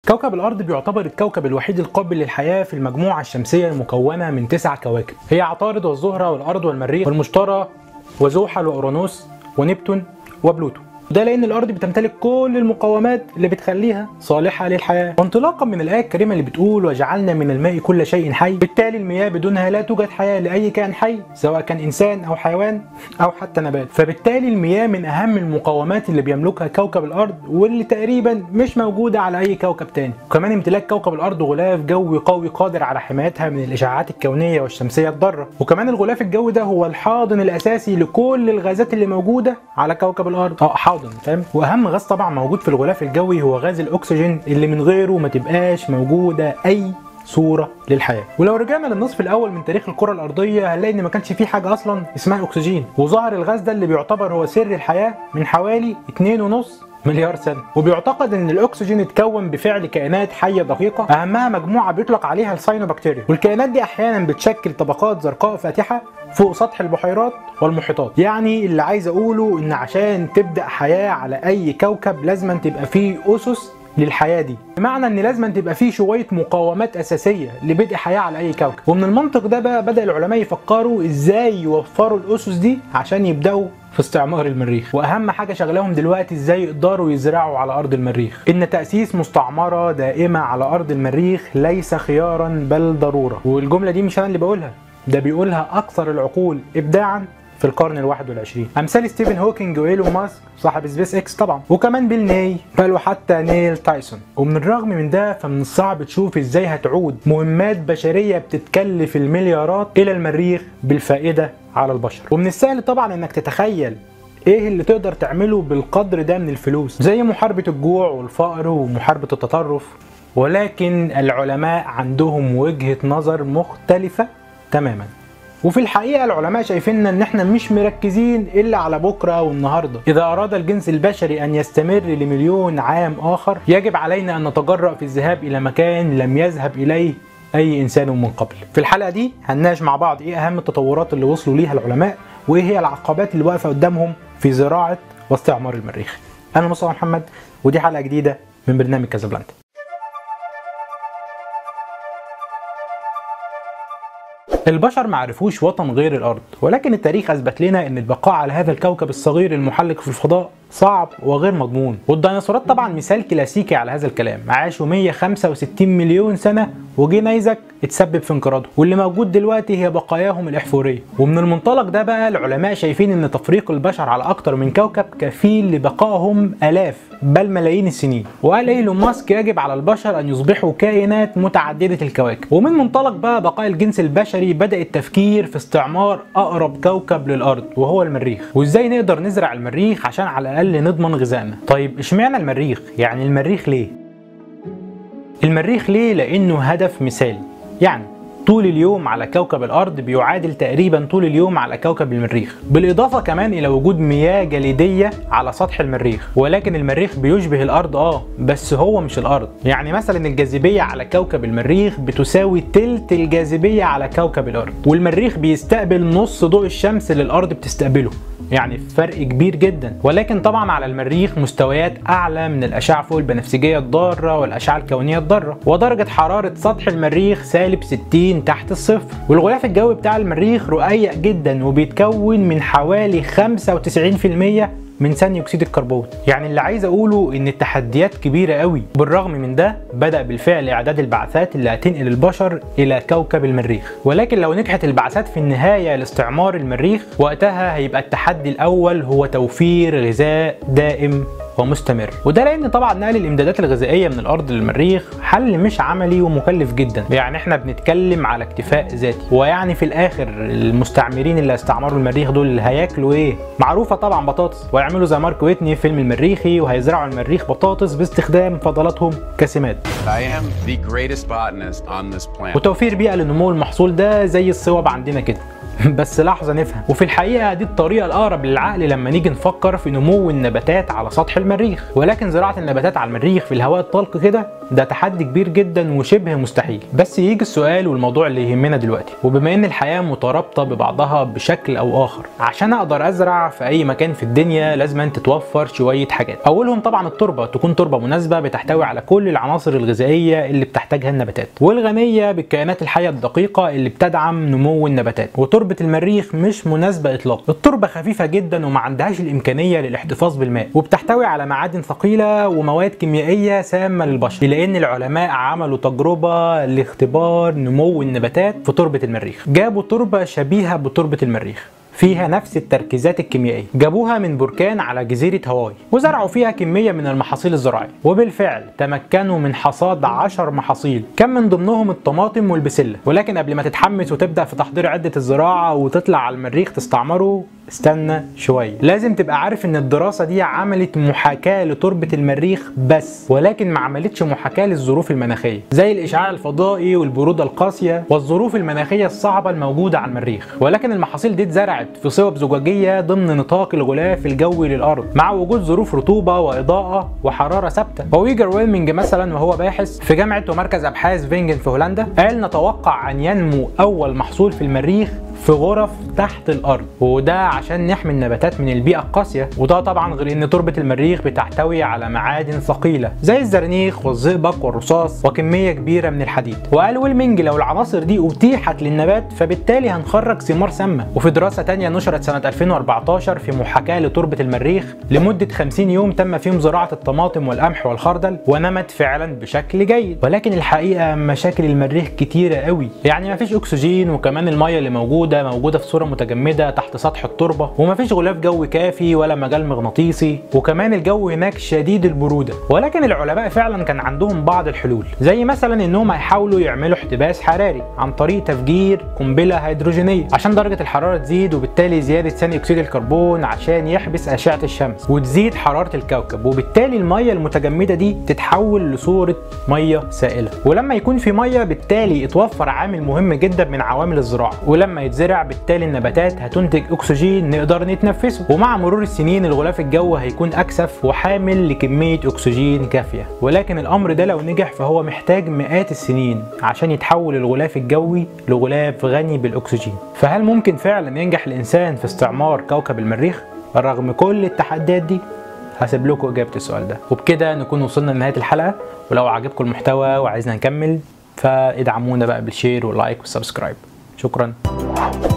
كوكب الأرض بيعتبر الكوكب الوحيد القابل للحياة في المجموعة الشمسية المكونة من 9 كواكب، هي عطارد والزهرة والأرض والمريخ والمشتري وزحل وأورانوس ونبتون وبلوتو. وده لأن الأرض بتمتلك كل المقومات اللي بتخليها صالحة للحياة. وانطلاقا من الآية الكريمة اللي بتقول وجعلنا من الماء كل شيء حي، بالتالي المياه بدونها لا توجد حياة لأي كائن حي، سواء كان إنسان أو حيوان أو حتى نبات. فبالتالي المياه من أهم المقومات اللي بيملكها كوكب الأرض، واللي تقريبا مش موجودة على أي كوكب تاني. وكمان امتلاك كوكب الأرض غلاف جوي قوي قادر على حمايتها من الإشعاعات الكونية والشمسية الضارة. وكمان الغلاف الجوي ده هو الحاضن الأساسي لكل الغازات اللي موجودة على كوكب الأرض. حاضن، فاهم؟ واهم غاز طبعا موجود في الغلاف الجوي هو غاز الاكسجين، اللي من غيره ما تبقاش موجوده اي صوره للحياه. ولو رجعنا للنصف الاول من تاريخ الكره الارضيه هنلاقي ان ما كانش في حاجه اصلا اسمها اكسجين، وظهر الغاز ده اللي بيعتبر هو سر الحياه من حوالي 2.5 مليار سنه. وبيعتقد ان الاكسجين اتكون بفعل كائنات حيه دقيقه، اهمها مجموعه بيطلق عليها الساينوبكتيريا، والكائنات دي احيانا بتشكل طبقات زرقاء فاتحه فوق سطح البحيرات والمحيطات. يعني اللي عايز اقوله ان عشان تبدا حياه على اي كوكب لازم تبقى فيه اسس للحياه دي، بمعنى ان لازم تبقى فيه شويه مقومات اساسيه لبدء حياه على اي كوكب. ومن المنطق ده بقى بدا العلماء يفكروا ازاي يوفروا الاسس دي عشان يبداوا في استعمار المريخ. واهم حاجه شغلهم دلوقتي ازاي يقدروا يزرعوا على ارض المريخ. ان تاسيس مستعمره دائمه على ارض المريخ ليس خيارا بل ضروره. والجمله دي مش انا اللي بقولها، ده بيقولها اكثر العقول ابداعا في القرن ال21، امثال ستيفن هوكينج وايلون ماسك صاحب سبيس اكس طبعا، وكمان بيل ناي، بل وحتى نيل تايسون. ومن الرغم من ده فمن الصعب تشوف ازاي هتعود مهمات بشريه بتتكلف المليارات الى المريخ بالفائده على البشر. ومن السهل طبعا انك تتخيل ايه اللي تقدر تعمله بالقدر ده من الفلوس، زي محاربه الجوع والفقر ومحاربه التطرف. ولكن العلماء عندهم وجهه نظر مختلفه تماما. وفي الحقيقة العلماء شايفين ان احنا مش مركزين الا على بكرة والنهاردة. اذا اراد الجنس البشري ان يستمر لمليون عام اخر يجب علينا ان نتجرأ في الذهاب الى مكان لم يذهب اليه اي انسان من قبل. في الحلقة دي هنناقش مع بعض ايه اهم التطورات اللي وصلوا ليها العلماء، وايه هي العقبات اللي واقفة قدامهم في زراعة واستعمار المريخ. انا مصطفى محمد، ودي حلقة جديدة من برنامج كازابلانكا. البشر ما عرفوش وطن غير الارض، ولكن التاريخ اثبت لنا ان البقاء على هذا الكوكب الصغير المحلق في الفضاء صعب وغير مضمون. والديناصورات طبعا مثال كلاسيكي على هذا الكلام، عاشوا 165 مليون سنه وجه نيزك اتسبب في انقراضه، واللي موجود دلوقتي هي بقاياهم الاحفوريه. ومن المنطلق ده بقى العلماء شايفين ان تفريق البشر على اكتر من كوكب كفيل لبقائهم الاف بل ملايين السنين. وقال ايلون ماسك يجب على البشر ان يصبحوا كائنات متعدده الكواكب. ومن منطلق بقى بقاء الجنس البشري بدا التفكير في استعمار اقرب كوكب للارض وهو المريخ، وازاي نقدر نزرع المريخ عشان على الاقل نضمن غذائنا. طيب اشمعنى المريخ؟ يعني المريخ ليه؟ المريخ ليه؟ لانه هدف مثالي. يعني طول اليوم على كوكب الارض بيعادل تقريبا طول اليوم على كوكب المريخ، بالاضافه كمان الى وجود مياه جليديه على سطح المريخ. ولكن المريخ بيشبه الارض بس هو مش الارض. يعني مثلا الجاذبيه على كوكب المريخ بتساوي تلت الجاذبيه على كوكب الارض، والمريخ بيستقبل نص ضوء الشمس اللي الارض بتستقبله، يعني فرق كبير جدا. ولكن طبعا على المريخ مستويات اعلى من الاشعه فوق البنفسجيه الضاره والاشعه الكونيه الضاره، ودرجه حراره سطح المريخ -60 تحت الصفر. والغلاف الجوي بتاع المريخ رقيق جدا وبيتكون من حوالي 95% من ثاني اكسيد الكربون. يعني اللي عايز اقوله ان التحديات كبيره قوي. بالرغم من ده بدا بالفعل اعداد البعثات اللي هتنقل البشر الى كوكب المريخ. ولكن لو نجحت البعثات في النهايه لاستعمار المريخ، وقتها هيبقى التحدي الاول هو توفير غذاء دائم ومستمر. وده لان طبعا نقل الامدادات الغذائيه من الارض للمريخ حل مش عملي ومكلف جدا. يعني احنا بنتكلم على اكتفاء ذاتي. ويعني في الاخر المستعمرين اللي استعمروا المريخ دول هياكلوا ايه؟ معروفه طبعا بطاطس، ويعملوا زي مارك ويتني في فيلم المريخي وهيزرعوا المريخ بطاطس باستخدام فضلاتهم كسمات. وتوفير بيئه لنمو المحصول ده زي الصوب عندنا كده. بس لحظه نفهم، وفي الحقيقه دي الطريقه الاقرب للعقل لما نيجي نفكر في نمو النباتات على سطح المريخ. ولكن زراعه النباتات على المريخ في الهواء الطلق كده ده تحدي كبير جدا وشبه مستحيل. بس يجي السؤال والموضوع اللي يهمنا دلوقتي، وبما ان الحياه مترابطه ببعضها بشكل او اخر، عشان اقدر ازرع في اي مكان في الدنيا لازم أن تتوفر شويه حاجات. اولهم طبعا التربه، تكون تربه مناسبه بتحتوي على كل العناصر الغذائيه اللي بتحتاجها النباتات، والغنيه بالكائنات الحيه الدقيقه اللي بتدعم نمو النباتات. وتربه المريخ مش مناسبه اطلاقا، التربه خفيفه جدا وما عندهاش الامكانيه للاحتفاظ بالماء، وبتحتوي على معادن ثقيله ومواد كيميائيه سامه للبشر، لان العلماء عملوا تجربه لاختبار نمو النباتات في تربه المريخ. جابوا تربه شبيهه بتربه المريخ فيها نفس التركيزات الكيميائيه، جابوها من بركان على جزيره هاواي وزرعوا فيها كميه من المحاصيل الزراعيه، وبالفعل تمكنوا من حصاد 10 محاصيل كان من ضمنهم الطماطم والبسله. ولكن قبل ما تتحمس وتبدا في تحضير عده الزراعه وتطلع على المريخ تستعمره، استنى شويه. لازم تبقى عارف ان الدراسه دي عملت محاكاه لتربه المريخ بس، ولكن ما عملتش محاكاه للظروف المناخيه زي الاشعاع الفضائي والبروده القاسيه والظروف المناخيه الصعبه الموجوده على المريخ. ولكن المحاصيل دي اتزرعت في صوب زجاجيه ضمن نطاق الغلاف الجوي للارض مع وجود ظروف رطوبه واضاءه وحراره ثابته. وويجر ويلمنج مثلا وهو باحث في جامعه ومركز ابحاث فينجن في هولندا قال نتوقع ان ينمو اول محصول في المريخ في غرف تحت الارض، وده عشان نحمي النباتات من البيئه القاسيه. وده طبعا غير ان تربه المريخ بتحتوي على معادن ثقيله زي الزرنيخ والزئبق والرصاص وكميه كبيره من الحديد. وقال ويلمنج لو العناصر دي اتيحت للنبات فبالتالي هنخرج ثمار سامه. وفي دراسه ثانيه نشرت سنه 2014 في محاكاه لتربه المريخ لمده 50 يوم تم فيهم زراعه الطماطم والقمح والخردل ونمت فعلا بشكل جيد. ولكن الحقيقه مشاكل المريخ كتيره قوي، يعني مفيش اكسجين، وكمان الميه اللي موجوده في صوره متجمده تحت سطح التربه، ومفيش غلاف جوي كافي ولا مجال مغناطيسي، وكمان الجو هناك شديد البروده. ولكن العلماء فعلا كان عندهم بعض الحلول، زي مثلا انهم هيحاولوا يعملوا احتباس حراري عن طريق تفجير قنبله هيدروجينيه عشان درجه الحراره تزيد، وبالتالي زياده ثاني اكسيد الكربون عشان يحبس اشعه الشمس وتزيد حراره الكوكب، وبالتالي الميه المتجمده دي تتحول لصوره ميه سائله. ولما يكون في ميه بالتالي اتوفر عامل مهم جدا من عوامل الزراعه، ولما يتزرع بالتالي النباتات هتنتج اكسجين نقدر نتنفسه، ومع مرور السنين الغلاف الجوي هيكون اكثف وحامل لكميه اكسجين كافيه. ولكن الامر ده لو نجح فهو محتاج مئات السنين عشان يتحول الغلاف الجوي لغلاف غني بالاكسجين. فهل ممكن فعلا ينجح الانسان في استعمار كوكب المريخ رغم كل التحديات دي؟ هسيب لكم اجابه السؤال ده. وبكده نكون وصلنا لنهايه الحلقه، ولو عجبكم المحتوى وعايزنا نكمل فادعمونا بقى بالشير واللايك والسبسكرايب. شكرا.